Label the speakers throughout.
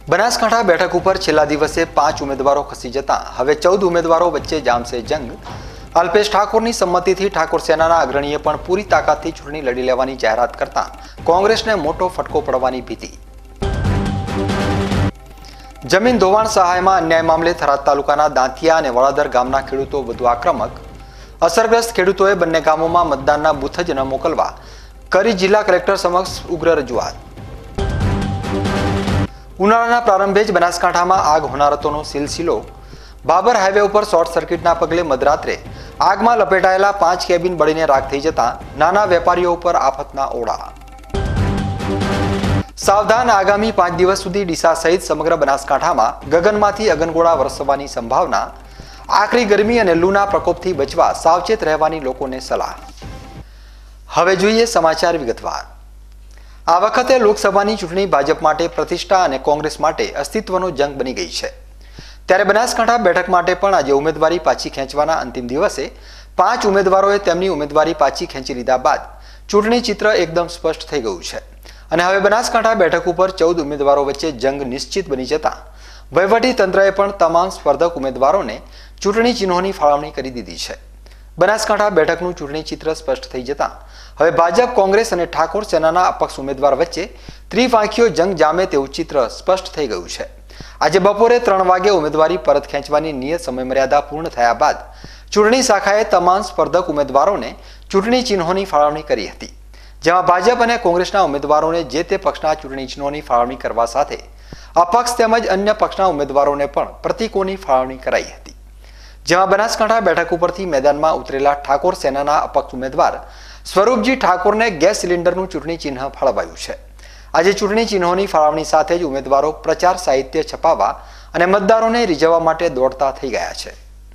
Speaker 1: બનાસકાંઠા બેઠક ઉપર છેલ્લા દિવસે 5 ઉમેદવારો ખસી જતા હવે 14 ઉમેદવારો વચ્ચે જામશે જંગ। અલ્પેશ ઠાકોરની સંમતિથી ઠાકોર સેનાના અગ્રણીએ પણ પૂરી તાકાતથી ચૂંટણી લડી લેવાની જાહેરાત કરતા કોંગ્રેસને મોટો ફટકો પડવાની ભીતિ। જમીન ધોવાણ સહાયમાં અન્યાય મામલે થરાદ તાલુકાના દાંતિયા અને વડાદર ગામના ખેડૂતો વધુ આક્રમક। અસરગ્રસ્ત ખેડૂતોએ બંને ગામોમાં મતદાનના બૂથ જ ન મોકલવા કરી જિલ્લા કલેક્ટર સમક્ષ ઉગ્ર રજૂઆત। ઉનાળાના પ્રારંભે જ બનાસકાંઠામાં આગ હોનારતોનો સિલસિલો। બાબર હાઈવે ઉપર શોર્ટ સર્કિટના પગલે મધરાત્રે આગમાં લપેટાયેલા 5 કેબિન બળીને રાખ થઈ જતા નાના વેપારીઓ ઉપર આફતના ઓળા। સાવધાન, આગામી 5 દિવસ સુધી ડીસા સહિત સમગ્ર બનાસકાંઠામાં ગગનમાંથી અગનગોળા વરસવાની સંભાવના। આકરી ગરમી અને લૂના પ્રકોપથી બચવા સાવચેત રહેવાની લોકોને સલાહ। હવે જોઈએ સમાચાર વિગતવાર। આ વખતે લોકસભાની ચૂંટણી ભાજપ માટે પ્રતિષ્ઠા અને કોંગ્રેસ માટે અસ્તિત્વનો જંગ બની ગઈ છે। ત્યારે બનાસકાંઠા બેઠક માટે પણ આજે ઉમેદવારી પાછી ખેંચવાના અંતિમ દિવસે 5 ઉમેદવારોએ તેમની ઉમેદવારી પાછી ખેંચી લીધા બાદ ચૂંટણી ચિત્ર એકદમ સ્પષ્ટ થઈ ગયું છે અને હવે બનાસકાંઠા બેઠક ઉપર 14 ઉમેદવારો વચ્ચે જંગ નિશ્ચિત બની જતા વહીવટી તંત્રએ પણ તમામ સ્પર્ધક ઉમેદવારોને ચૂંટણી ચિહ્નોની ફાળવણી કરી દીધી છે। બનાસકાંઠા બેઠકનું ચૂંટણી ચિત્ર સ્પષ્ટ થઈ જતા હવે ભાજપ, કોંગ્રેસ અને ઠાકોર સેનાના અપક્ષ ઉમેદવાર વચ્ચે ત્રિપાંખીયો જંગ જામે તેવું ચિત્ર સ્પષ્ટ થઈ ગયું છે। આજે બપોરે 3 વાગે ઉમેદવારી પરત ખેંચવાની નિયત સમયમર્યાદા પૂર્ણ થયા બાદ ચૂંટણી શાખાએ તમામ સ્પર્ધક ઉમેદવારોને ચૂંટણી ચિહ્નોની ફાળવણી કરી હતી, જેમાં ભાજપ અને કોંગ્રેસના ઉમેદવારોને જે તે પક્ષના ચૂંટણી ચિહ્નોની ફાળવણી કરવા સાથે અપક્ષ તેમજ અન્ય પક્ષના ઉમેદવારોને પણ પ્રતિકોની ફાળવણી કરાઈ હતી, જેમાં બનાસકાંઠા બેઠક ઉપરથી મેદાનમાં ઉતરેલા ઠાકોર સેનાના અપક્ષ ઉમેદવાર સ્વરૂપજી ઠાકોરને ગેસ સિલિન્ડરનું ચૂંટણી ચિહ્ન ફાળવાયું છે। આજે ચૂંટણી ચિહ્નોની ફાળવણી સાથે જ ઉમેદવારો પ્રચાર સાહિત્ય છપાવવા અને મતદારોને રીઝવવા માટે દોડતા થઈ ગયા છે।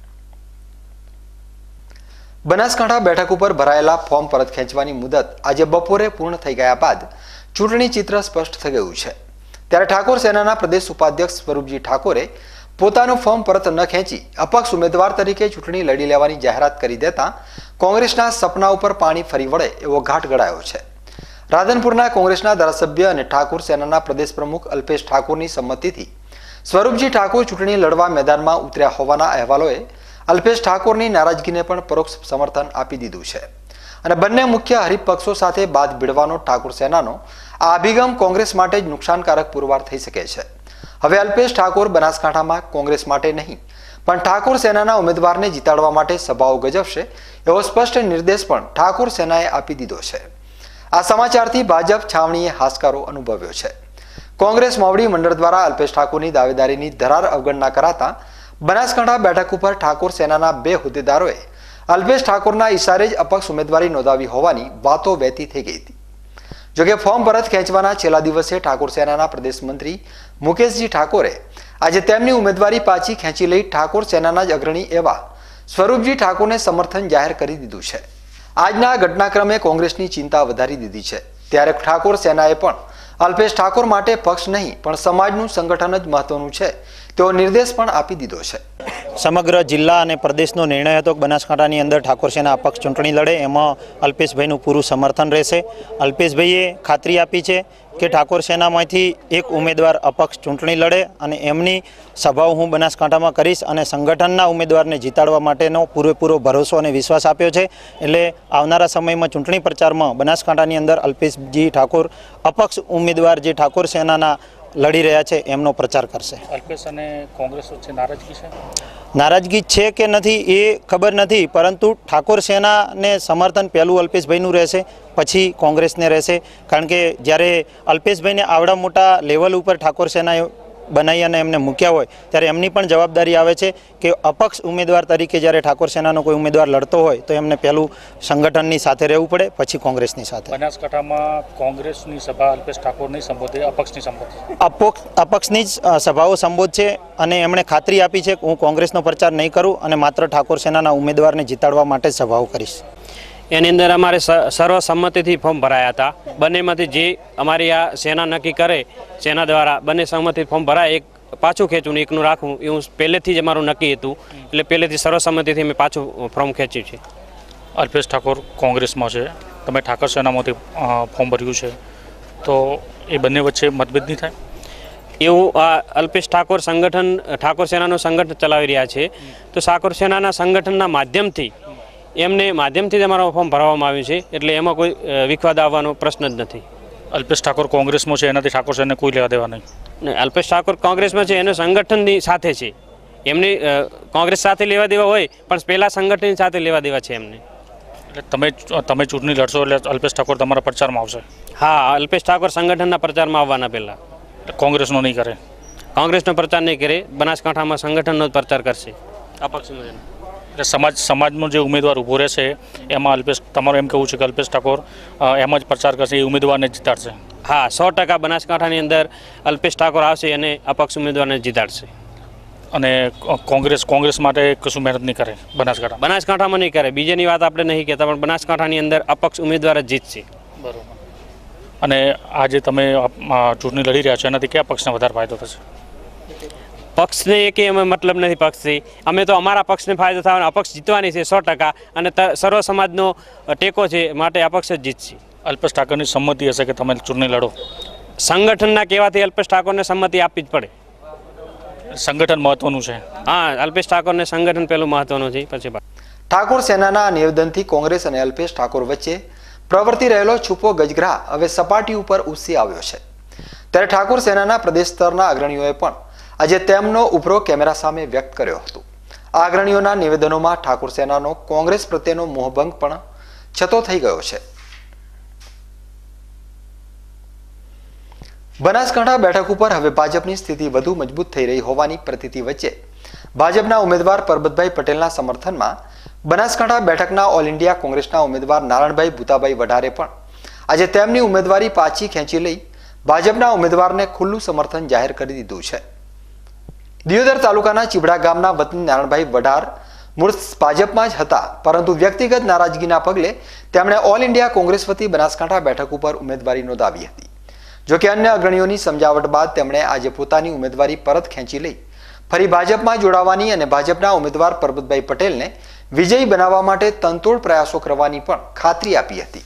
Speaker 1: બનાસકાંઠા બેઠક ઉપર ભરાયેલા ફોર્મ પરત ખેંચવાની મુદત આજે બપોરે પૂર્ણ થઈ ગયા બાદ ચૂંટણી ચિત્ર સ્પષ્ટ થઈ ગયું છે। ત્યારે ઠાકોર સેનાના પ્રદેશ ઉપાધ્યક્ષ સ્વરૂપજી ઠાકોરે પોતાનું ફોર્મ પરત ન ખેંચી અપક્ષ ઉમેદવાર તરીકે ચૂંટણી લડી લેવાની જાહેરાત કરી દેતા કોંગ્રેસના સપના ઉપર પાણી ફરી વળે એવો ઘાટ ઘડાયો છે। રાધનપુરના કોંગ્રેસના ધારાસભ્ય અને ઠાકોર સેનાના પ્રદેશ પ્રમુખ અલ્પેશ ઠાકોરની સંમતિથી સ્વરૂપજી ઠાકોર ચૂંટણી લડવા મેદાનમાં ઉતર્યા હોવાના અહેવાલોએ અલ્પેશ ઠાકોરની નારાજગીને પણ પરોક્ષ સમર્થન આપી દીધું છે અને બંને મુખ્ય હરીફ પક્ષો સાથે બાદ ભીડવાનો ઠાકોર સેનાનો આ અભિગમ કોંગ્રેસ માટે જ નુકસાનકારક પુરવાર થઈ શકે છે। હવે અલ્પેશ ઠાકોર બનાસકાંઠામાં કોંગ્રેસ માટે નહીં પણ ઠાકોર સેનાના ઉમેદવારને જીતાડવા માટે સભાઓ ગજવશે એવો સ્પષ્ટ નિર્દેશ પણ ઠાકોર સેનાએ આપી દીધો છે। આ સમાચારથી ભાજપ છાવણીએ હાશકારો અનુભવ્યો છે। કોંગ્રેસ મોવડી મંડળ દ્વારા અલ્પેશ ઠાકોરની દાવેદારીની ધરાર અવગણના કરાતા બનાસકાંઠા બેઠક ઉપર ઠાકોર સેનાના 2 હોદ્દેદારોએ અલ્પેશ ઠાકોરના ઇશારે જ અપક્ષ ઉમેદવારી નોંધાવી હોવાની વાતો વહેતી થઈ ગઈ હતી। જોકે ફોર્મ પરત ખેંચવાના છેલ્લા દિવસે ઠાકોર સેનાના પ્રદેશ મંત્રી મુકેશજી ઠાકોરે આજે તેમની ઉમેદવારી પાછી ખેંચી લઈ ઠાકોર સેનાના જ અગ્રણી એવા સ્વરૂપજી ઠાકોરને સમર્થન જાહેર કરી દીધું છે। આજના ઘટનાક્રમે કોંગ્રેસની ચિંતા વધારી દીધી છે। ત્યારે ઠાકોર સેનાએ પણ અલ્પેશ ઠાકોર માટે પક્ષ નહીં પણ સમાજનું સંગઠન જ મહત્વનું છે તેવો નિર્દેશ પણ આપી દીધો છે।
Speaker 2: સમગ્ર જિલ્લા અને પ્રદેશનો નિર્ણય હતો કે બનાસકાંઠાની અંદર ઠાકોર સેના અપક્ષ ચૂંટણી લડે એમાં અલ્પેશભાઈનું પૂરું સમર્થન રહેશે। અલ્પેશભાઈએ ખાતરી આપી છે કે ઠાકોર સેનામાંથી એક ઉમેદવાર અપક્ષ ચૂંટણી લડે અને એમની સભાઓ હું બનાસકાંઠામાં કરીશ અને સંગઠનના ઉમેદવારને જીતાડવા માટેનો પૂરેપૂરો ભરોસો અને વિશ્વાસ આપ્યો છે। એટલે આવનારા સમયમાં ચૂંટણી પ્રચારમાં બનાસકાંઠાની અંદર અલ્પેશજી ઠાકોર અપક્ષ ઉમેદવાર જે ઠાકોર સેનાના લડી રહ્યા છે એમનો પ્રચાર કરશે।
Speaker 3: અલ્પેશ અને કોંગ્રેસ વચ્ચે નારાજગી છે?
Speaker 2: નારાજગી છે કે નથી એ ખબર નથી, પરંતુ ઠાકોર સેનાને સમર્થન પહેલું અલ્પેશભાઈનું રહેશે, પછી કોંગ્રેસને રહેશે। કારણ કે જ્યારે અલ્પેશભાઈને આવડા મોટા લેવલ ઉપર ઠાકોર સેનાએ બનાવી અને એમને મૂક્યા હોય ત્યારે એમની પણ જવાબદારી આવે છે કે અપક્ષ ઉમેદવાર તરીકે જ્યારે ઠાકોર સેનાનો કોઈ ઉમેદવાર લડતો હોય તો એમને પહેલું સંગઠનની સાથે રહેવું પડે, પછી કોંગ્રેસની સાથે।
Speaker 3: બનાસકાંઠામાં કોંગ્રેસની સભા અલ્પેશ ઠાકોર નહીં સંબોધે, અપક્ષની સંબોધે?
Speaker 2: અપક્ષની જ સભાઓ સંબોધશે અને એમણે ખાતરી આપી છે કે હું કોંગ્રેસનો પ્રચાર નહીં કરું અને માત્ર ઠાકોર સેનાના ઉમેદવારને જીતાડવા માટે જ સભાઓ કરીશ।
Speaker 4: એની અંદર અમારે સર્વસંમતિથી ફોર્મ ભરાયા હતા। બંનેમાંથી જે અમારી આ સેના નક્કી કરે, સેના દ્વારા બંને સહમતિ ફોર્મ ભરાય, એક પાછું ખેંચવું ને એકનું રાખવું એવું પહેલેથી જ અમારું નક્કી હતું। એટલે પહેલેથી સર્વસંમતિથી મેં પાછું ફોર્મ ખેંચ્યું છે।
Speaker 3: અલ્પેશ ઠાકોર કોંગ્રેસમાં છે, તમે ઠાકોર સેનામાંથી ફોર્મ ભર્યું છે, તો એ બંને વચ્ચે મતભેદ નહીં થાય?
Speaker 4: એવું આ અલ્પેશ ઠાકોર સંગઠન ઠાકોર સેનાનું સંગઠન ચલાવી રહ્યા છે. તો ઠાકોર સેનાના સંગઠનના માધ્યમથી જ અમારો ફોર્મ ભરવામાં આવ્યું છે, એટલે એમાં કોઈ વિખવાદ આવવાનો પ્રશ્ન જ નથી.
Speaker 3: અલ્પેશ ઠાકોર કોંગ્રેસમાં છે, એનાથી ઠાકોર સેનાને કોઈ લેવા દેવા નહીં.
Speaker 4: અલ્પેશ ઠાકોર કોંગ્રેસમાં છે, એનો સંગઠનની સાથે છે. એમની કોંગ્રેસ સાથે લેવા દેવા હોય, પણ પહેલાં સંગઠનની સાથે લેવા દેવા છે એમને.
Speaker 3: એટલે તમે ચૂંટણી લડશો એટલે અલ્પેશ ઠાકોર તમારા પ્રચારમાં આવશે?
Speaker 4: હા, અલ્પેશ ઠાકોર સંગઠનના પ્રચારમાં આવવાના પહેલાં.
Speaker 3: કોંગ્રેસનો નહીં કરે?
Speaker 4: કોંગ્રેસનો પ્રચાર નહીં કરે, બનાસકાંઠામાં સંગઠનનો જ પ્રચાર કરશે. અપક્ષ
Speaker 3: એટલે સમાજનો જે ઉમેદવાર ઊભો રહેશે એમાં તમારું એમ કહેવું છે કે અલ્પેશ ઠાકોર એમ જ પ્રચાર કરશે, એ ઉમેદવારને જીતાડશે?
Speaker 4: હા, 100% બનાસકાંઠાની અંદર અલ્પેશ ઠાકોર આવશે અને અપક્ષ ઉમેદવારને જીતાડશે.
Speaker 3: અને કોંગ્રેસ માટે કશું મહેનત નહીં કરે
Speaker 4: બનાસકાંઠામાં નહીં કરે. બીજાની વાત આપણે નહીં કહેતા, પણ બનાસકાંઠાની અંદર અપક્ષ ઉમેદવાર જ જીતશે.
Speaker 3: બરોબર. અને આજે તમે ચૂંટણી લડી રહ્યા છો, એનાથી કયા પક્ષને વધારે ફાયદો થશે?
Speaker 4: પક્ષને એકે અમે મતલબ નથી પક્ષથી. અમે તો અમારા પક્ષને ફાયદો થવાનો, અપક્ષ જીતવાની છે 100%, અને સર્વ સમાજનો ટેકો છે, માટે અપક્ષ જ જીતશે.
Speaker 3: અલ્પેશ ઠાકોરની સંમતિ હશે કે તમે ચૂંટણી લડો?
Speaker 4: સંગઠનના કહેવાથી અલ્પેશ ઠાકોરને સંમતિ આપવી જ પડે.
Speaker 3: સંગઠન મહત્વનું છે?
Speaker 4: હા, અલ્પેશ ઠાકોરને સંગઠન પહેલું મહત્વનું છે. પછી
Speaker 1: ઠાકોર સેનાના નિવેદનથી કોંગ્રેસ અને અલ્પેશ ઠાકોર વચ્ચે પ્રવર્તી રહેલો છૂપો ગજગ્રાહ હવે સપાટી ઉપર ઉસી આવ્યો છે. ત્યારે ઠાકોર સેનાના પ્રદેશ સ્તરના અગ્રણીઓએ પણ આજે તેમનો ઉભરો કેમેરા સામે વ્યક્ત કર્યો હતો. આ અગ્રણીઓના નિવેદનોમાં ઠાકોર સેનાનો કોંગ્રેસ પ્રત્યેનો મોહભંગ પણ છતો થઈ ગયો છે. બનાસકાંઠા બેઠક ઉપર હવે ભાજપની સ્થિતિ વધુ મજબૂત થઈ રહી હોવાની પ્રતીતિ વચ્ચે ભાજપના ઉમેદવાર પરબતભાઈ પટેલના સમર્થનમાં બનાસકાંઠા બેઠકના ઓલ ઇન્ડિયા કોંગ્રેસના ઉમેદવાર નારણભાઈ ભૂતાભાઈ વઢારે પણ આજે તેમની ઉમેદવારી પાછી ખેંચી લઈ ભાજપના ઉમેદવારને ખુલ્લું સમર્થન જાહેર કરી દીધું છે. દિયોદર તાલુકાના ચીબડા ગામના વતની નારણભાઈ વઢાર મૂળ ભાજપમાં જ હતા, પરંતુ વ્યક્તિગત નારાજગીના પગલે તેમણે ઓલ ઇન્ડિયા કોંગ્રેસ વતી બનાસકાંઠા બેઠક ઉપર ઉમેદવારી નોંધાવી હતી. જોકે અન્ય અગ્રણીઓની સમજાવટ બાદ તેમણે આજે પોતાની ઉમેદવારી પરત ખેંચી લઈ ફરી ભાજપમાં જોડાવાની અને ભાજપના ઉમેદવાર પરબતભાઈ પટેલને વિજયી બનાવવા માટે તનતોડ પ્રયાસો કરવાની પણ ખાતરી આપી હતી.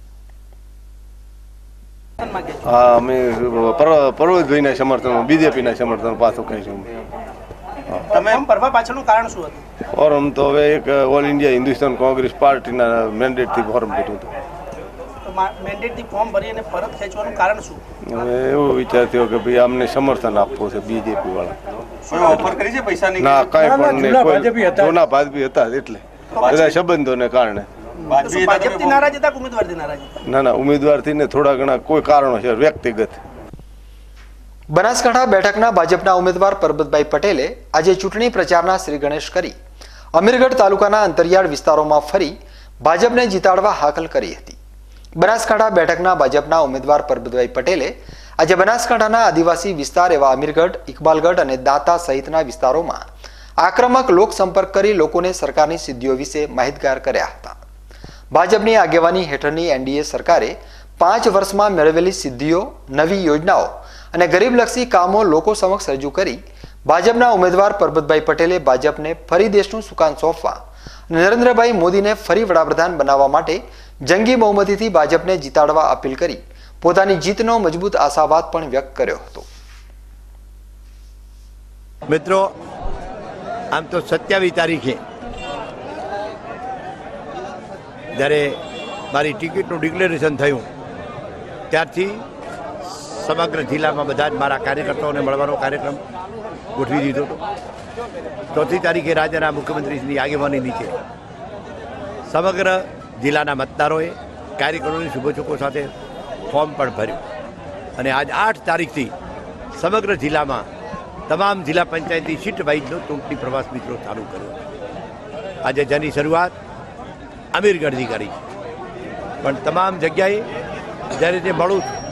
Speaker 5: અમે પરબતભાઈના સમર્થન, બીજેપીના સમર્થન પાછું કહીશું.
Speaker 6: તમે પરવા પાછળનું કારણ શું હતું?
Speaker 5: ફોરમ તો હવે એક ઓલ ઇન્ડિયા હિન્દુસ્તાન કોંગ્રેસ પાર્ટીના મેન્ડેટથી ફોરમ ભર્યું હતું.
Speaker 6: મેન્ડેટથી ફોર્મ ભરી અને પરત ખેંચવાનું કારણ શું?
Speaker 5: હવે એવો વિચાર થયો કે ભાઈ અમને સમર્થન આપવું છે બીજેપી વાળા.
Speaker 6: ઓફર કરી છે પૈસાની?
Speaker 5: ના, કાંઈ પણ નહીં. જૂના ભાજપી હતા એટલે બધા સંબંધોને કારણે.
Speaker 6: ભાજપથી નારાજ હતા કે ઉમેદવારથી નારાજ હતા?
Speaker 5: ના, ઉમેદવારથી ને થોડા ઘણા કોઈ કારણો છે વ્યક્તિગત.
Speaker 1: બનાસકાંઠા બેઠકના ભાજપના ઉમેદવાર પરબતભાઈ પટેલે આજે ચૂંટણી પ્રચારના શ્રી ગણેશ કરી અમીરગઢ તાલુકાના અંતરિયાળ વિસ્તારોમાં ફરી ભાજપને જીતાડવા હાકલ કરી હતી. બનાસકાંઠા બેઠકના ભાજપના ઉમેદવાર પરબતભાઈ પટેલે આજે બનાસકાંઠાના આદિવાસી વિસ્તાર એવા અમીરગઢ, ઇકબાલગઢ અને દાંતા સહિતના વિસ્તારોમાં આક્રમક લોકસંપર્ક કરી લોકોને સરકારની સિદ્ધિઓ વિશે માહિતગાર કર્યા હતા. ભાજપની આગેવાની હેઠળની એનડીએ સરકારે 5 વર્ષમાં મેળવેલી સિદ્ધિઓ, નવી યોજનાઓ અને ગરીબલક્ષી કામો લોકો સમક્ષ રજૂ કરી ભાજપના ઉમેદવાર પરબતભાઈ પટેલે ભાજપને ફરી દેશનું સુકાન સોંપવા અને નરેન્દ્રભાઈ મોદીને ફરી વડાપ્રધાન બનાવવા માટે જંગી બહુમતીથી ભાજપને જીતાડવા અપીલ કરી પોતાની જીતનો મજબૂત આશાવાદ પણ વ્યક્ત કર્યો હતો.
Speaker 7: મિત્રો, આમ તો 27 તારીખે જ્યારે મારી ટિકિટનું ડિક્લેરેશન થયું ત્યારથી સમગ્ર જિલ્લામાં બધા જ મારા કાર્યકર્તાઓને મળવાનો કાર્યક્રમ ગોઠવી દીધો હતો. 4મી તારીખે રાજ્યના મુખ્યમંત્રીની આગેવાની નીચે સમગ્ર જિલ્લાના મતદારોએ કાર્યકરોની શુભેચ્છુકો સાથે ફોર્મ પણ ભર્યું અને આજ 8 તારીખથી સમગ્ર જિલ્લામાં તમામ જિલ્લા પંચાયતી સીટ વાઇઝનો ચૂંટણી પ્રવાસ મિત્રો ચાલુ કર્યો. આજે જેની શરૂઆત અમીરગઢથી કરી છે, પણ તમામ જગ્યાએ જ્યારે જે મળું છું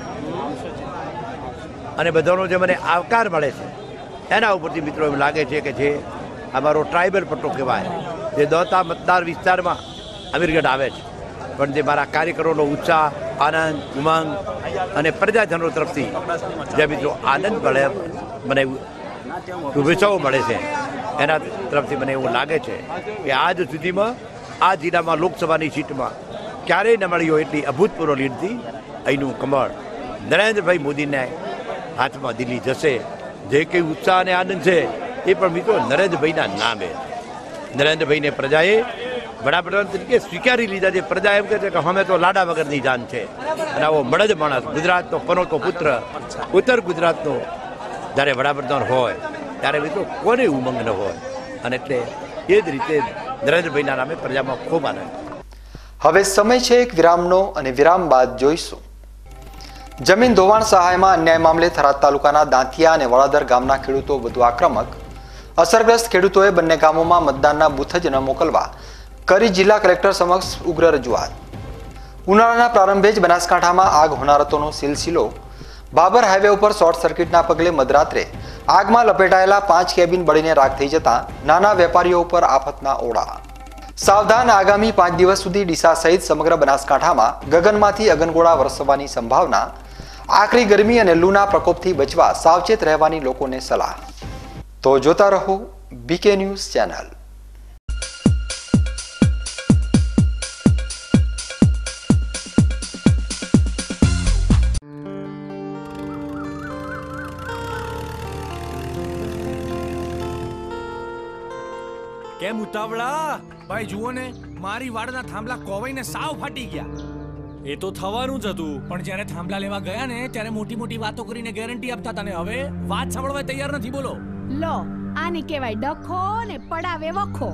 Speaker 7: અને બધાનો જે મને આવકાર મળે છે એના ઉપરથી મિત્રો એમ લાગે છે કે જે અમારો ટ્રાઇબલ પટ્ટો કહેવાય, જે દોતા મતદાર વિસ્તારમાં અમીરગઢ આવે છે, પણ જે મારા કાર્યકરોનો ઉત્સાહ, આનંદ, ઉમંગ અને પ્રજાજનો તરફથી જે મિત્રો આનંદ મળે, મને શુભેચ્છાઓ મળે છે, એના તરફથી મને એવું લાગે છે કે આજ સુધીમાં આ જિલ્લામાં લોકસભાની સીટમાં ક્યારેય ન મળી હોય એટલી અભૂતપૂર્વ લીડથી અહીંનું કમળ નરેન્દ્રભાઈ મોદીને હાથમાં દિલ્હી જશે. જે કંઈ ઉત્સાહ અને આનંદ છે એ પણ મિત્રો નરેન્દ્રભાઈના નામે. નરેન્દ્રભાઈને પ્રજાએ વડાપ્રધાન તરીકે સ્વીકારી લીધા છે. પ્રજા એમ કહે છે કે અમે તો લાડા વગરની જાન છે. અને આવો મળદ માણસ, ગુજરાતનો પનોતો પુત્ર, ઉત્તર ગુજરાતનો જ્યારે વડાપ્રધાન હોય ત્યારે મિત્રો કોને ઉમંગ ન હોય. અને એટલે એ જ રીતે નરેન્દ્રભાઈના નામે પ્રજામાં ખૂબ આનંદ.
Speaker 1: હવે સમય છે એક વિરામનો અને વિરામ બાદ જોઈશું. જમીન ધોવાણ સહાયમાં અન્યાય મામલે થરાદ તાલુકાના દાંતિયા અને વડાદર ગામના ખેડૂતો વધુ આક્રમક. અસરગ્રસ્ત ખેડૂતોએ બંને ગામોમાં મતદાનના બૂથ જ ન મોકલવા કરી જિલ્લા કલેક્ટર સમક્ષ ઉગ્ર રજૂઆત. ઉનાળાના પ્રારંભે જ બનાસકાંઠામાં આગ હોનારતોનો સિલસિલો. બાબર હાઈવે ઉપર શોર્ટ સર્કિટના પગલે મધરાત્રે આગમાં લપેટાયેલા 5 કેબિન બળીને રાખ થઈ જતા નાના વેપારીઓ ઉપર આફતના ઓળા. સાવધાન, આગામી 5 દિવસ સુધી ડીસા સહિત સમગ્ર બનાસકાંઠામાં ગગનમાંથી અગનગોળા વરસવાની સંભાવના. આકરી ગરમી અને લૂના પ્રકોપથી બચવા સાવચેત રહેવાની લોકોને સલાહ. તો જોતા રહો બીકે ન્યૂઝ ચેનલ.
Speaker 8: કેમ ઉતાવળા? ભાઈ જુઓ ને, મારી વાડના થાંભલા કોવાઈને સાવ ફાટી ગયા. એ તો થવાનું જ હતું, પણ જ્યારે થાંભલા લેવા ગયા ને ત્યારે મોટી મોટી વાતો કરીને ગેરંટી આપતા હતા ને હવે વાત સાંભળવા તૈયાર નથી. બોલો
Speaker 9: લો, આને કહેવાય ડખો ને પડાવે વખો.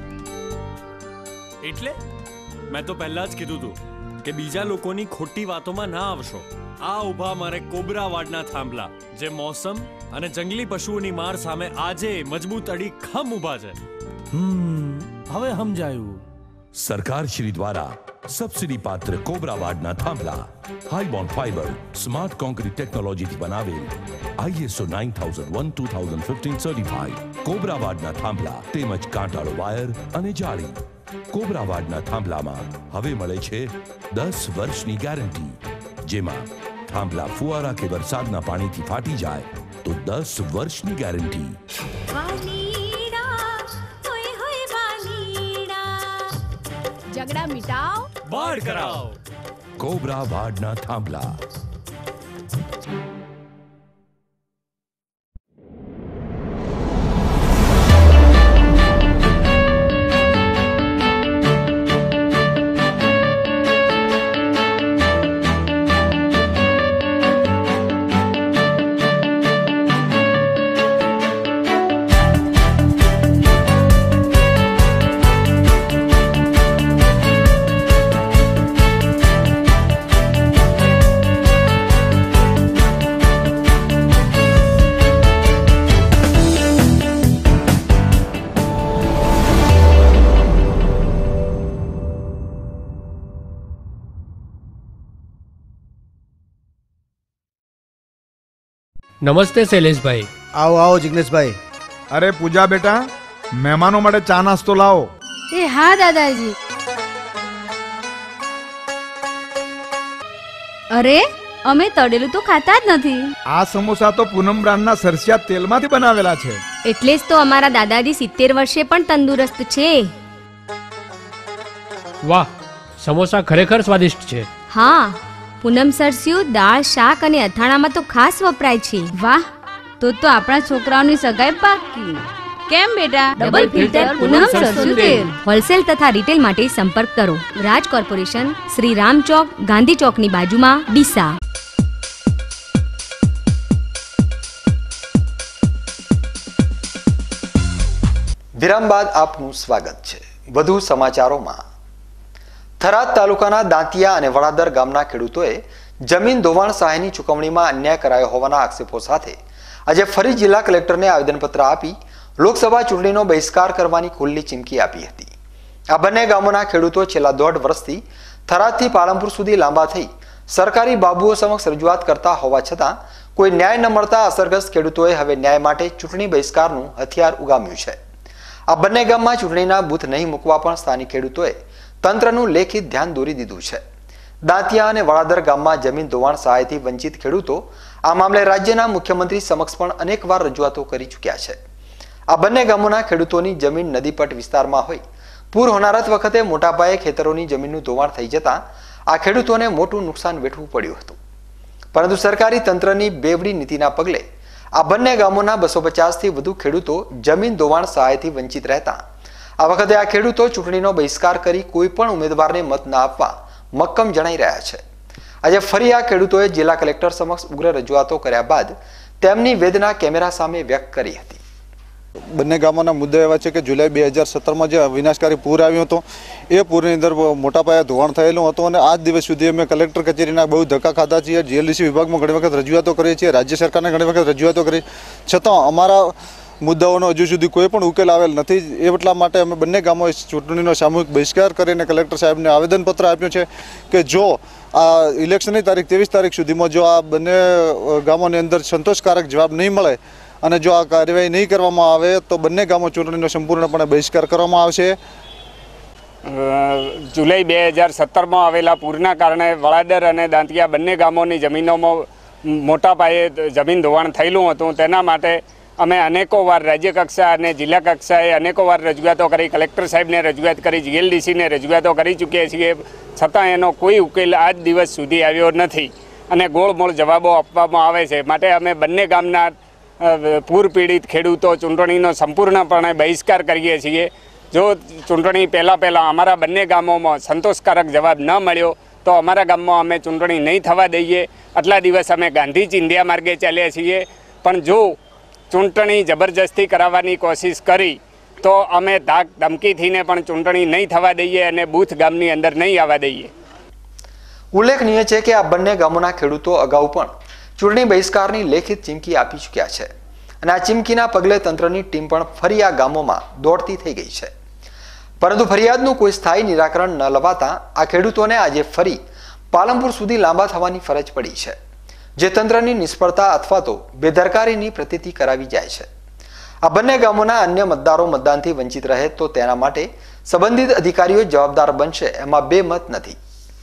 Speaker 8: એટલે મેં તો પહેલા જ કીધું હતું કે બીજા લોકોની ખોટી વાતોમાં ના આવશો. આ ઊભા મારે કોબરા વાડના થાંભલા, જે મોસમ અને જંગલી પશુઓની માર સામે આજે મજબૂત અડીખમ ઊભા છે. હવે સમજાયું.
Speaker 10: સરકાર શ્રી દ્વારા સબસિડી પાત્ર કોબરાવાડના થાંભલા હાઈબોન્ડ ફાઈબર સ્માર્ટ કોન્ક્રીટ ટેકનોલોજીથી બનાવેલ ISO 9001:2015 સર્ટિફાઈડ કોબરાવાડના થાંભલા તેમજ કાંટાળો વાયર અને જાળી. કોબરાવાડના થાંભલામાં હવે મળે છે 10 વર્ષની ગેરંટી, જેમાં થાંભલા ફુવારા કે વરસાદના પાણીથી ફાટી જાય તો 10 વર્ષની ગેરંટી.
Speaker 9: ઝઘડા મિટાવ,
Speaker 8: બાળ કરાવ.
Speaker 10: કોબરાવાડના થાંભલા.
Speaker 11: નમસ્તે શૈલેષભાઈ.
Speaker 12: આવો આવો જિગ્નેશભાઈ.
Speaker 13: અરે પૂજા બેટા, મહેમાનો માટે ચા નાસ્તો લાવો.
Speaker 9: એ હા દાદાજી.
Speaker 14: અરે અમે તળેલું તો ખાતા જ નથી.
Speaker 13: આ સમોસા તો પૂનમ બ્રાન્ડના સરસિયા તેલમાંથી બનાવેલા છે.
Speaker 14: એટલે જ તો અમારા દાદાજી 70 વર્ષે પણ તંદુરસ્ત છે.
Speaker 11: વાહ, સમોસા ખરેખર સ્વાદિષ્ટ છે.
Speaker 14: હા, પૂનમ સરસ્યું દાળ, શાક અને અથાણામાં તો ખાસ વપરાય છે.
Speaker 15: વાહ, તો આપણા છોકરાઓની સગાઈ પાકી. કેમ બેટા?
Speaker 14: ડબલ ફિલ્ટર પૂનમ સરસું તેલ. હોલસેલ તથા રિટેલ માટે સંપર્ક કરો રાજ કોર્પોરેશન, શ્રી રામ ચોક, ગાંધી ચોકની બાજુમાં, ડીસા.
Speaker 1: વિરામ બાદ આપનું સ્વાગત છે. વધુ સમાચારોમાં. થરાદ તાલુકાના દાંતિયા અને વડાદર ગામના ખેડૂતોએ જમીન ધોવાણ સહાયની ચૂકવણીમાં અન્યાય કરાયો હોવાના આક્ષેપો સાથે આજે ફરી જિલ્લા કલેક્ટરને આવેદનપત્ર આપી લોકસભા ચૂંટણીનો બહિષ્કાર કરવાની ખુલ્લી ચીમકી આપી હતી. આ બંને ગામોના ખેડૂતો છેલ્લા 1.5 વર્ષથી થરાદથી પાલનપુર સુધી લાંબા થઈ સરકારી બાબુઓ સમક્ષ રજૂઆત કરતા હોવા છતાં કોઈ ન્યાય ન મળતા અસરગ્રસ્ત ખેડૂતોએ હવે ન્યાય માટે ચૂંટણી બહિષ્કારનું હથિયાર ઉગામ્યું છે. આ બંને ગામમાં ચૂંટણીના બૂથ નહીં મૂકવા પણ સ્થાનિક ખેડૂતોએ તંત્રનું લેખિત ધ્યાન દોરી દીધું છે. દાંતિયા અને વડાદર ગામમાં જમીન ધોવાણ સહાયથી વંચિત ખેડૂતો આ મામલે રાજ્યના મુખ્યમંત્રી સમક્ષ પણ અનેકવાર રજૂઆતો કરી ચૂક્યા છે. આ બંને ગામોના ખેડૂતોની જમીન નદીપટ વિસ્તારમાં હોય પૂર હોનારત વખતે મોટા પાયે ખેતરોની જમીનનું ધોવાણ થઈ જતા આ ખેડૂતોને મોટું નુકસાન વેઠવું પડ્યું હતું. પરંતુ સરકારી તંત્રની બેવડી નીતિના પગલે આ બંને ગામોના 250થી વધુ ખેડૂતો જમીન ધોવાણ સહાયથી વંચિત રહેતા આ વખતે આ ખેડૂતો ચૂંટણીનો બહિષ્કાર કરી કોઈ પણ ઉમેદવારને મત ન આપવા મક્કમ જણાઈ રહ્યા છે. આજે ફરી આ ખેડૂતોએ જિલ્લા કલેક્ટર સમક્ષ ઉગ્ર રજૂઆતો કર્યા બાદ તેમની વેદના કેમેરા સામે વ્યક્ત કરી હતી.
Speaker 12: બંને ગામોના મુદ્દા એવા છે કે જુલાઈ 2017માં જે વિનાશકારી પૂર આવ્યું હતું એ પૂરની અંદર મોટા પાયે ધોવાણ થયેલું હતું અને આજ દિવસ સુધી અમે કલેક્ટર કચેરીના બહુ ધક્કા ખાધા છીએ. જીએલડીસી વિભાગમાં ઘણી વખત રજૂઆતો કરીએ છીએ, રાજ્ય સરકારને ઘણી વખત રજૂઆતો કરી, છતાં અમારા મુદ્દાઓનો હજુ સુધી કોઈ પણ ઉકેલ આવેલ નથી. એટલા માટે અમે બંને ગામોએ ચૂંટણીનો સામૂહિક બહિષ્કાર કરીને કલેક્ટર સાહેબને આવેદનપત્ર આપ્યું છે કે જો આ ઇલેક્શનની તારીખ 23 તારીખ સુધીમાં જો આ બંને ગામોની અંદર સંતોષકારક જવાબ નહીં મળે અને જો આ કાર્યવાહી નહીં કરવામાં આવે તો બંને ગામો ચૂંટણીનો સંપૂર્ણપણે બહિષ્કાર કરવામાં આવશે.
Speaker 16: જુલાઈ 2017માં આવેલા પૂરના કારણે વડાદર અને દાંતિયા બંને ગામોની જમીનોમાં મોટા પાયે જમીન ધોવાણ થયેલું હતું. તેના માટે અમે અનેકો વાર રાજ્ય કક્ષા અને જિલ્લા કક્ષાએ અનેકો વાર રજૂઆતો કરી, કલેક્ટર સાહેબને રજૂઆત કરી, જીએલડીસીને રજૂઆતો કરી ચૂક્યા છીએ, છતાં એનો કોઈ ઉકેલ આજ દિવસ સુધી આવ્યો નથી અને ગોળમોળ જવાબો આપવામાં આવે છે. માટે અમે બંને ગામના પૂર પીડિત ખેડૂતો ચૂંટણીનો સંપૂર્ણપણે બહિષ્કાર કરીએ છીએ. જો ચૂંટણી પહેલાં અમારા બંને ગામોમાં સંતોષકારક જવાબ ન મળ્યો તો અમારા ગામમાં અમે ચૂંટણી નહીં થવા દઈએ. આટલા દિવસ અમે ગાંધી ચિંધ્યા માર્ગે ચાલ્યા છીએ, પણ જો ચૂંટણી જબરજસ્તી કરાવવાની કોશિશ કરી તો અમે ધાક ધમકીથીને પણ ચૂંટણી નહીં થવા દઈએ અને બૂથ ગામની અંદર નહીં આવવા દઈએ.
Speaker 1: ઉલ્લેખનીય છે કે આ બંને ગામોના ખેડૂતો અગાઉ પણ ચૂંટણી બહિષ્કારની લેખિત ચીમકી આપી ચૂક્યા છે અને આ ચીમકીના પગલે તંત્રની ટીમ પણ ફરી આ ગામોમાં દોડતી થઈ ગઈ છે. પરંતુ ફરિયાદનું કોઈ સ્થાયી નિરાકરણ ન લવાતા આ ખેડૂતોને આજે ફરી પાલનપુર સુધી લાંબા થવાની ફરજ પડી છે, જે તંત્રની નિષ્ફળતા અથવા તો બેદરકારીની પ્રતીતિ કરાવી જાય છે. આ બંને ગામોના અન્ય મતદારો મતદાનથી વંચિત રહે તો તેના માટે સંબંધિત અધિકારીઓ જવાબદાર બનશે, એમાં બે મત નથી.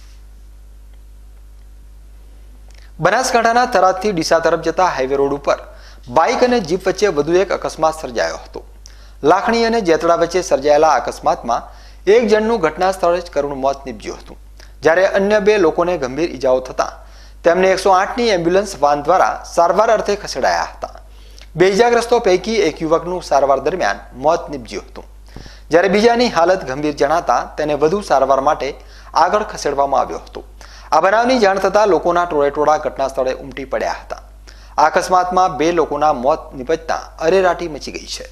Speaker 1: બનાસકાંઠાના થરાદથી ડીસા તરફ જતા હાઈવે રોડ ઉપર બાઇક અને જીપ વચ્ચે વધુ એક અકસ્માત સર્જાયો હતો. લાખણી અને જેતડા વચ્ચે સર્જાયેલા અકસ્માતમાં એક જણનું ઘટના સ્થળે જ કરુણ મોત નીપજ્યું હતું, જ્યારે અન્ય બે લોકોને ગંભીર ઈજાઓ થતા તેમને 108ની એમ્બ્યુલન્સ વાન દ્વારા સારવાર અર્થે ખસેડાયા હતા. બે ઈજાગ્રસ્તો પૈકી એક યુવકનું સારવાર દરમિયાન મોત નીપજ્યું હતું, જ્યારે બીજાની હાલત ગંભીર જણાતા તેને વધુ સારવાર માટે આગળ ખસેડવામાં આવ્યો હતો. આ બનાવની જાણ થતાં લોકોના ટોળેટોળા ઘટના સ્થળે ઉમટી પડ્યા હતા. આ અકસ્માતમાં બે લોકોના મોત નીપજતા અરેરાટી મચી ગઈ છે.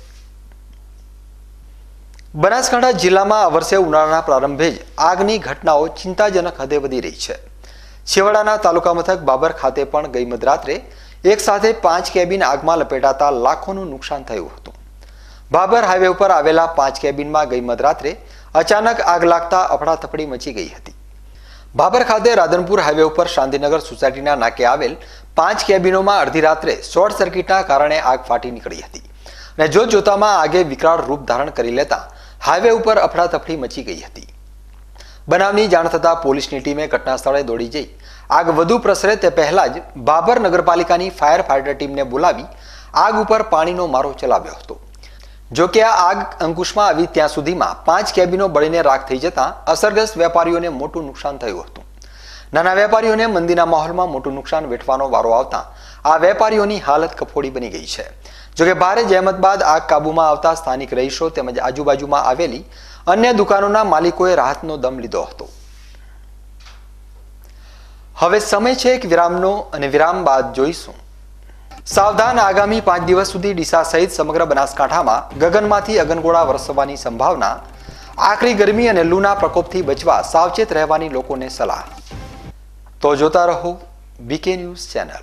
Speaker 1: બનાસકાંઠા જિલ્લામાં આ વર્ષે ઉનાળાના પ્રારંભે જ આગની ઘટનાઓ ચિંતાજનક હદે વધી રહી છે. છેવાડાના તાલુકા મથક બાબર ખાતે પણ ગઈ મધરાત્રે એક સાથે 5 કેબિન આગમાં લપેટાતા લાખોનું નુકસાન થયું હતું. બાબર હાઈવે ઉપર આવેલા 5 કેબિનમાં ગઈ મધરાત્રે અચાનક આગ લાગતા અફડાતફડી મચી ગઈ હતી. બાબર ખાતે રાધનપુર હાઈવે ઉપર શાંતિનગર સોસાયટીના નાકે આવેલ 5 કેબિનોમાં અડધી રાત્રે શોર્ટ સર્કિટના કારણે આગ ફાટી નીકળી હતી અને જોતજોતામાં આગે વિકરાળ રૂપ ધારણ કરી લેતા હાઈવે ઉપર અફડાતફડી મચી ગઈ હતી. બનાવની જાણ થતાં પોલીસની ટીમે ઘટના સ્થળે દોડી જઈ આગ વધુ પ્રસરે તે પહેલા જ બાબર નગરપાલિકાની ફાયર ફાઈટર ટીમને બોલાવી આગ ઉપર પાણીનો મારો ચલાવ્યો હતો. જો કે આ આગ અંકુશમાં આવી ત્યાં સુધીમાં 5 કેબિનો બળીને રાખ થઈ જતા અસરગ્રસ્ત વેપારીઓને મોટું નુકસાન થયું હતું. નાના વેપારીઓને મંદીના માહોલમાં મોટું નુકસાન વેઠવાનો વારો આવતા આ વેપારીઓની હાલત કફોડી બની ગઈ છે. જોકે ભારે જહેમત બાદ આગ કાબૂમાં આવતા સ્થાનિક રહીશો તેમજ આજુબાજુમાં આવેલી અન્ય દુકાનોના માલિકોએ રાહતનો દમ લીધો હતો. હવે સમય છે એક વિરામનો અને વિરામ બાદ જોઈશું. સાવધાન, આગામી 5 દિવસ સુધી ડીસા સહિત સમગ્ર બનાસકાંઠામાં ગગનમાંથી અગનગોળા વરસવાની સંભાવના. આકરી ગરમી અને લૂના પ્રકોપથી બચવા સાવચેત રહેવાની લોકોને સલાહ. તો જોતા રહો બીકે ન્યૂઝ ચેનલ.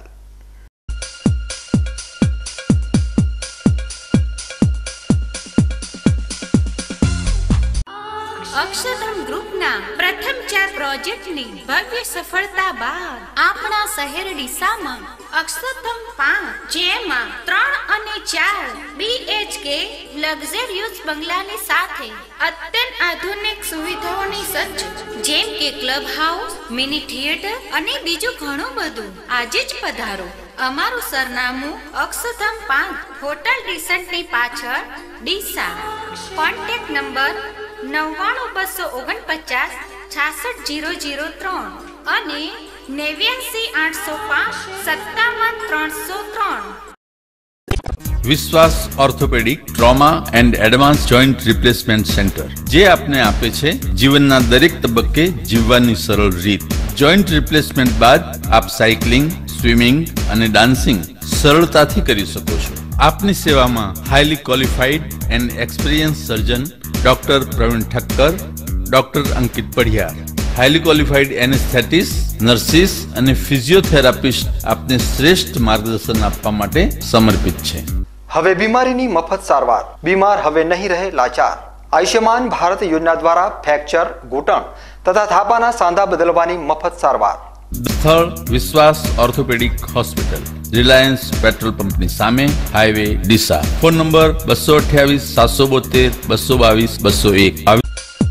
Speaker 17: અક્ષરધામ ગ્રુપના પ્રથમ 4 પ્રોજેક્ટની ભવ્ય સફળતા બાદ આપણા શહેર ડીસામાં અક્ષરધામ 5 જેમાં 3 અને 4 BHK લક્ઝરિયસ બંગલાની સાથે અત્યંત આધુનિક સુવિધાઓની સજ્જ, જેમ કે ક્લબ હાઉસ, મિની થિયેટર અને બીજું ઘણું બધું. આજે જ પધારો. અમારું સરનામું અક્ષરધામ 5 હોટલ ડીસન્ટની પાછળ, ડીસા. કોન્ટેક્ટ નંબર 99 249 66 003 અને 89
Speaker 18: Vishwas orthopaedic trauma and advance joint replacement centre જે આપને આપે છે જીવનના દરેક તબક્કે જીવવાની સરળ રીત. જોઈન્ટ રિપ્લેસમેન્ટ બાદ આપ સાયકલિંગ, સ્વિમિંગ અને ડાન્સિંગ સરળતાથી કરી શકો છો. આપની સેવામાં highly qualified and experience surgeon doctor Pravin Thakkar, doctor Ankit Padhiyar, highly qualified anaesthetist, nurses અને ફિઝિયોથેરાપિસ્ટ આપને શ્રેષ્ઠ માર્ગદર્શન આપવા માટે સમર્પિત છે.
Speaker 1: હવે બીમારીની મફત સારવાર. બીમાર હવે નહીં રહે લાચાર. આયુષ્યમાન ભારત યોજના દ્વારા ફ્રેક્ચર, ઘૂંટણ તથા થાપાના સાંધા બદલવાની મફત સારવાર.
Speaker 18: સ્થળ વિશ્વાસ ઓર્થોપેડિક હોસ્પિટલ, રિલાયન્સ પેટ્રોલ પંપની સામે, હાઈવે ડીસા. Phone number 228 772 222 201.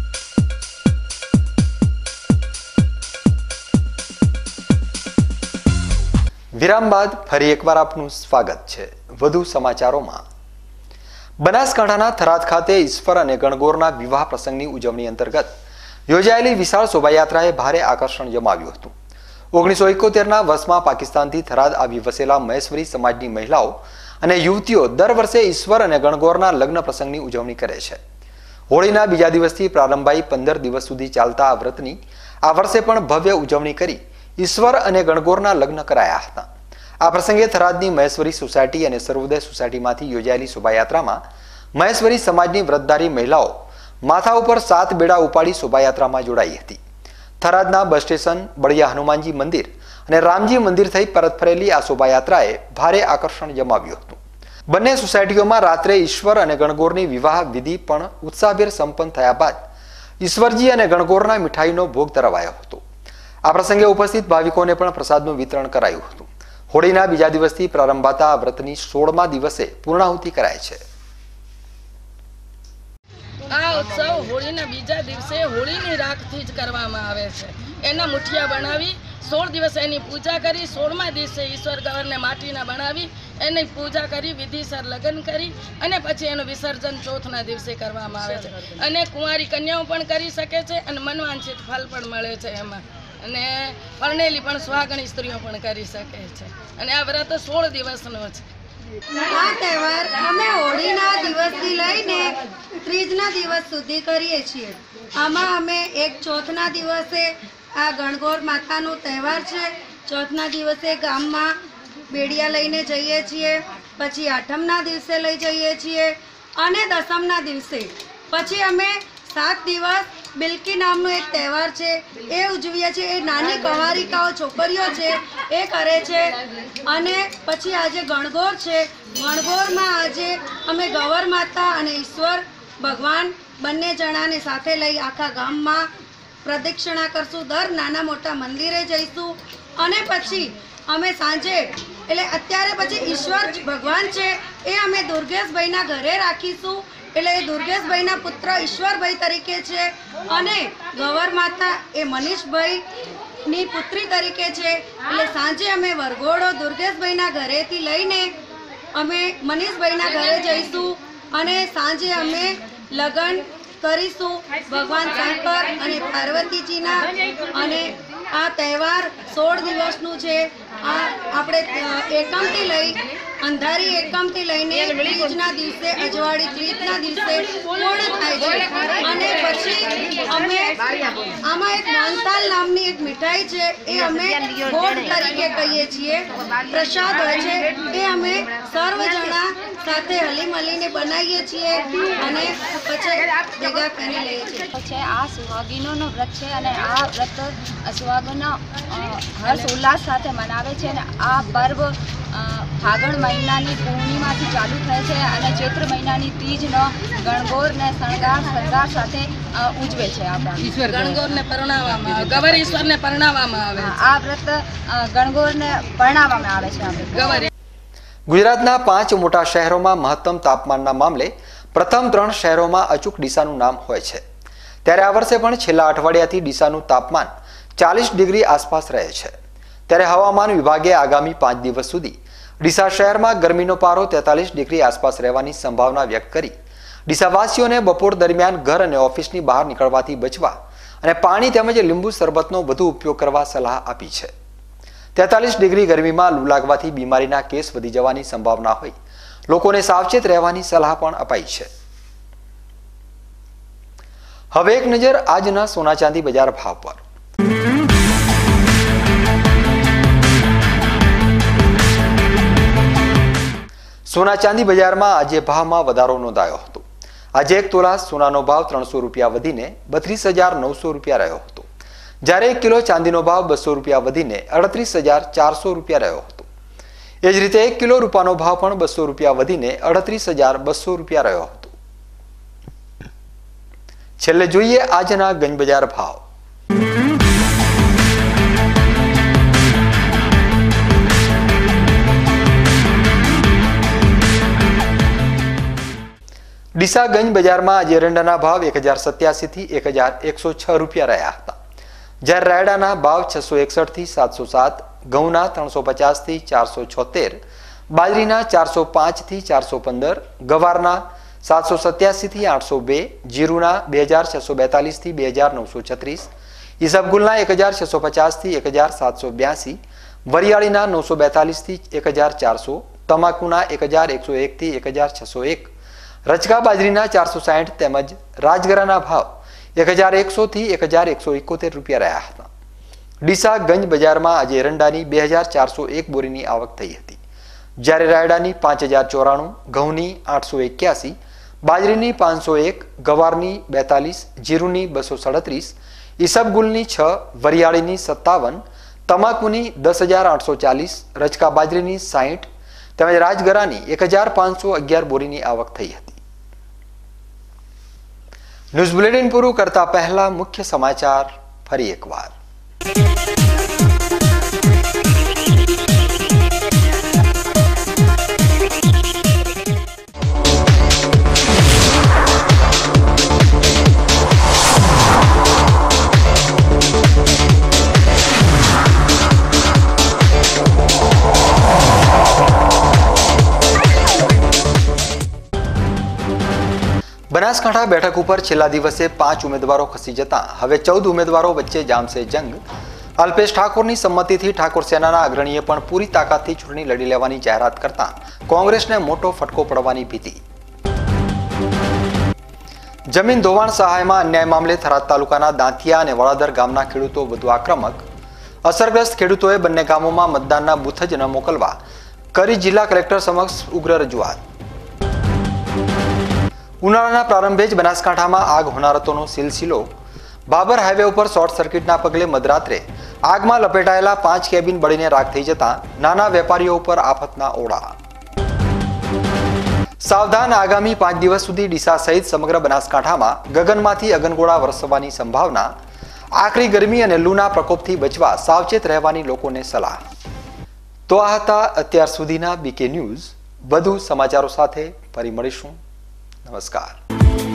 Speaker 1: વિરામ બાદ ફરી એકવાર આપનું સ્વાગત છે. વધુ સમાચારોમાં. બનાસકાંઠાના થરાદ ખાતે ઈશ્વર અને ગણગોરના વિવાહ પ્રસંગની ઉજવણી અંતર્ગત યોજાયેલી વિશાળ શોભાયાત્રાએ ભારે આકર્ષણ જમાવ્યું હતું. 1971ના વર્ષમાં પાકિસ્તાનથી થરાદ આવી વસેલા મહેશ્વરી સમાજની મહિલાઓ અને યુવતીઓ દર વર્ષે ઈશ્વર અને ગણગોરના લગ્ન પ્રસંગની ઉજવણી કરે છે. હોળીના બીજા દિવસથી પ્રારંભાઈ 15 દિવસ સુધી ચાલતા આ વ્રતની આ વર્ષે પણ ભવ્ય ઉજવણી કરી ઈશ્વર અને ગણગોરના લગ્ન કરાયા હતા. આ પ્રસંગે થરાદની મહેશ્વરી સોસાયટી અને સર્વોદય સોસાયટીમાંથી યોજાયેલી શોભાયાત્રામાં મહેશ્વરી સમાજની વ્રતધારી મહિલાઓ માથા ઉપર 7 બેડા ઉપાડી શોભાયાત્રામાં જોડાઈ હતી. થરાદના બસ સ્ટેશન, બળિયા હનુમાનજી મંદિર અને રામજી મંદિર થઈ પરત ફરેલી આ શોભાયાત્રાએ ભારે આકર્ષણ જમાવ્યું હતું. બંને સોસાયટીઓમાં રાત્રે ઈશ્વર અને ગણગોરની વિવાહ વિધિ પણ ઉત્સાહભેર સંપન્ન થયા બાદ ઈશ્વરજી અને ગણગોરના મીઠાઈનો ભોગ ધરાવાયો હતો. આ પ્રસંગે ઉપસ્થિત ભાવિકોને પણ પ્રસાદનું વિતરણ કરાયું હતું. હોળીના બીજા દિવસથી પ્રારંભાતા આ વ્રતની 16મા દિવસે પૂર્ણાહુતિ કરાય છે.
Speaker 19: આ ઉત્સવ હોળીના બીજા દિવસે હોળીની રાખથી જ કરવામાં આવે છે. એના મુઠિયા બનાવી 16 દિવસ એની પૂજા કરી, 16મા દિવસે ઈશ્વર ગણને માટીના બનાવી એની પૂજા કરી, વિધિસર લગ્ન કરી અને પછી એનું વિસર્જન ચોથના દિવસે કરવામાં આવે છે. અને કુંવારી કન્યાઓ પણ કરી શકે છે અને મનવાંછિત ફળ પણ મળે છે એમાં. અને પરણેલી પણ સ્વાગણી સ્ત્રીઓ પણ કરી શકે છે. અને આ વ્રત 16 દિવસનો છે.
Speaker 20: આ તહેવાર અમે હોળીના દિવસથી લઈને ત્રીજના દિવસ સુધી કરીએ છીએ. આમાં અમે એક ચોથના દિવસે આ ગણગોર માતાનો તહેવાર છે. ચોથના દિવસે ગામમાં બેડિયા લઈને જઈએ છીએ, પછી આઠમના દિવસે લઈ જઈએ છીએ અને દસમના દિવસે પછી અમે 7 દિવસ બિલકી નામનો એક તહેવાર છે એ ઉજવીએ છીએ. એ નાની કવારિકાઓ છોકરીઓ છે એ કરે છે. અને પછી આજે ગણગોર છે. ગણગોરમાં આજે અમે ગવર માતા અને ઈશ્વર ભગવાન બંને જણાને સાથે લઈ આખા ગામમાં પ્રદક્ષિણા કરશું. દર નાના મોટા મંદિરે જઈશું અને પછી અમે સાંજે એટલે અત્યારે પછી ઈશ્વર ભગવાન છે એ અમે દુર્ગેશભાઈના ઘરે રાખીશું. એટલે એ દુર્ગેશભાઈના પુત્ર ઈશ્વરભાઈ તરીકે છે અને ગવર માતા એ મનીષભાઈની પુત્રી તરીકે છે. એટલે સાંજે અમે વરઘોડો દુર્ગેશભાઈના ઘરેથી લઈને અમે મનીષભાઈના ઘરે જઈશું અને સાંજે અમે લગ્ન કરીશું ભગવાન શંકર અને પાર્વતીજીના. અને આ તહેવાર 16 દિવસનું છે. આ આપણે એકમથી લઈ અંધારી એકમથી લઈને ત્રીજના દિવસે અજવાળી ત્રીજના દિવસે પૂર્ણ થાય છે. અને પછી અમે આમાં એક મોહનથાળ નામની એક મીઠાઈ છે એ અમે ગોળ તરીકે કહીએ છીએ. પ્રસાદ હોય છે એ અમે સર્વ જણા સાથે હલી મળીને બનાવીએ છીએ અને પછી ભેગા કરીને લઈએ છીએ.
Speaker 21: આ સુહાગીનોનો વ્રત છે અને આ વ્રત સુહાગીનો હર્ષ ઉલ્લાસ સાથે મનાવે છે. અને આ પર્વ ફાગણ મહિનાની પૂર્ણિમાથી ચાલુ થાય છે અને ચૈત્ર મહિનાની ત્રીજનો ગણગોરને શણગાર સાથે ઉજવે છે.
Speaker 19: ગણગોરને પરણાવવામાં આવે, ગવર ઈશ્વરને પરણાવવામાં આવે.
Speaker 21: આ વ્રત ગણગોરને પરણાવવામાં આવે છે.
Speaker 19: ગવર
Speaker 1: ગુજરાતના 5 મોટા શહેરોમાં મહત્તમ તાપમાનના મામલે પ્રથમ 3 શહેરોમાં અચૂક ડીસાનું નામ હોય છે. ત્યારે આ વર્ષે પણ છેલ્લા અઠવાડિયાથી ડીસાનું તાપમાન 40 ડિગ્રી આસપાસ રહે છે. ત્યારે હવામાન વિભાગે આગામી 5 દિવસ સુધી ડીસા શહેરમાં ગરમીનો પારો 43 ડિગ્રી આસપાસ રહેવાની સંભાવના વ્યક્ત કરી ડીસાવાસીઓને બપોર દરમિયાન ઘર અને ઓફિસની બહાર નીકળવાથી બચવા અને પાણી તેમજ લીંબુ શરબતનો વધુ ઉપયોગ કરવા સલાહ આપી છે. 43 ડિગ્રી ગરમીમાં લૂ લાગવાથી બીમારીના કેસ વધી જવાની સંભાવના હોય લોકોને સાવચેત રહેવાની સલાહ પણ અપાઈ છે। હવે એક નજર આજના સોના ચાંદી બજાર ભાવ પર। સોના ચાંદી બજારમાં આજે ભાવમાં વધારો નોંધાયો હતો। આજે 1 તોલા સોનાનો ભાવ 300 રૂપિયા વધીને 32,900 રૂપિયા રહ્યો હતો, જ્યારે 1 કિલો ચાંદીનો ભાવ 200 રૂપિયા વધીને 38,400 રૂપિયા રહ્યો હતો। એ જ રીતે 1 કિલો રૂપાનો ભાવ પણ 200 રૂપિયા વધીને 38,200 રૂપિયા રહ્યો હતો। છેલ્લે જોઈએ આજના ગંજ બજાર ભાવ। ડીસા ગંજ બજારમાં આજે એરંડાના ભાવ 1087 થી 1106 રૂપિયા રહ્યા હતા, જ્યારે રાયડાના ભાવ 661 થી 707, ઘઉંના 350 થી 476, બાજરીના 405 થી 415, ગવારના 787 થી 802, જીરુના 2642 થી 2936, ઈસબગુલના 1650 થી 1782, વરિયાળીના 942 થી 1400, તમાકુના 1101 થી 1601, રચકા બાજરીના 460 તેમજ રાજગરાના ભાવ 1100 થી 1171 રૂપિયા રહ્યા હતા। ડીસા ગંજ બજારમાં આજે એરંડાની 2401 બોરીની આવક થઈ હતી, જ્યારે રાયડાની 5094, ઘઉંની 881, બાજરીની 501, ગવારની 42, જીરુની 237, ઈસબગુલની 6, વરિયાળીની 57, તમાકુની 10,840, રચકા બાજરીની 60 તેમજ રાજગરાની 1511 બોરીની આવક થઈ હતી। ન્યૂઝ બુલેટિન પૂરું કરતા પહેલા મુખ્ય સમાચાર ફરી એકવાર। બનાસકાંઠા બેઠક ઉપર છેલ્લા દિવસે 5 ઉમેદવારો ખસી જતા હવે 14 ઉમેદવારો વચ્ચે જામશે જંગ। અલ્પેશ ઠાકોરની સંમતિથી ઠાકોર સેનાના અગ્રણીએ પણ પૂરી તાકાતથી ચૂંટણી લડી લેવાની જાહેરાત કરતા કોંગ્રેસને મોટો ફટકો પડવાની ભીતિ। જમીન ધોવાણ સહાયમાં અન્યાય મામલે થરાદ તાલુકાના દાંતિયા અને વડાદર ગામના ખેડૂતો વધુ આક્રમક। અસરગ્રસ્ત ખેડૂતોએ બંને ગામોમાં મતદાનના બૂથ જ ન મોકલવા કરી જિલ્લા કલેક્ટર સમક્ષ ઉગ્ર રજૂઆત। ઉનાળાના પ્રારંભે જ બનાસકાંઠામાં આગ હોનારતોનો સિલસિલો। બાબર હાઈવે ઉપર શોર્ટ સર્કિટના પગલે મધરાત્રે આગમાં લપેટાયેલા 5 કેબિન બળીને રાખ થઈ જતા નાના વેપારીઓ ઉપર આફતના ઓળા। સાવધાન, આગામી 5 દિવસ સુધી ડીસા સહિત સમગ્ર બનાસકાંઠામાં ગગનમાંથી અગનગોળા વરસવાની સંભાવના। આકરી ગરમી અને લૂના પ્રકોપથી બચવા સાવચેત રહેવાની લોકોને સલાહ। તો આ હતા અત્યાર સુધીના બીકે ન્યૂઝ। વધુ સમાચારો સાથે ફરી મળીશું। નમસ્કાર।